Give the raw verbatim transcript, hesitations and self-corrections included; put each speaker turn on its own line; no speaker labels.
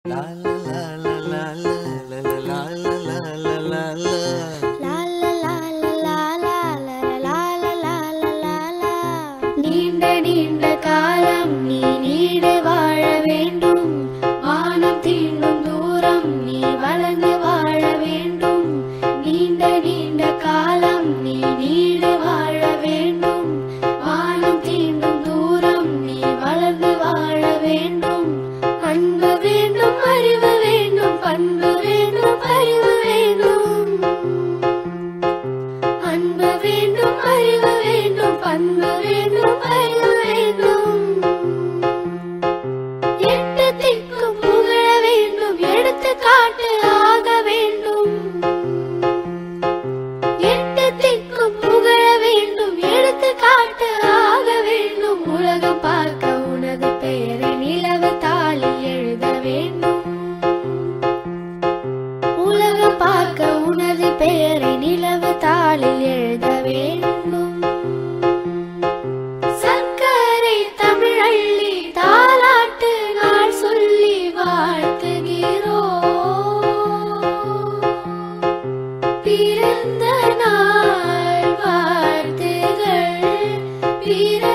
La la la la la la la la la la la la la. La la la la la la la la la la. நீண்ட நீண்ட காலம் நீ need வாழ வேண்டும். வானம் தீண்டும் தூரம் நீ வளர்ந்து வாழ வேண்டும். நீண்ட நீண்ட காலம் நீ நீடு வாழ வேண்டும். வானம் தீண்டும் தூரம் நீ வளர்ந்து வாழ வேண்டும். அன்பு வேண்டும், அறிவு வேண்டும், பண்பு வேண்டும், அறிவு வேண்டும். அன்பு வேண்டும், அறிவு வேண்டும், பண்பு வேண்டும், அறிவு வேண்டும். எட்டு திக்கும் புகழ வேண்டும், எடுத்துக்காட்டு ஆக வேண்டும். எட்டு திக்கும் புகழ வேண்டும், எடுத்துக்காட்டு ஆக வேண்டும். உலகம் பார்க்க உனது பெயரை நிலவு தாளில் எழுத வேண்டும். உலகம் பார்க்க உனது பெயரை நிலவு தாளில் எழுத வேண்டும். சர்க்கரை தமிழள்ளி தாலாட்டு நாள் சொல்லி வாழ்த்துகிறோம். பிறந்த நாள் வாழ்த்துகள். பிற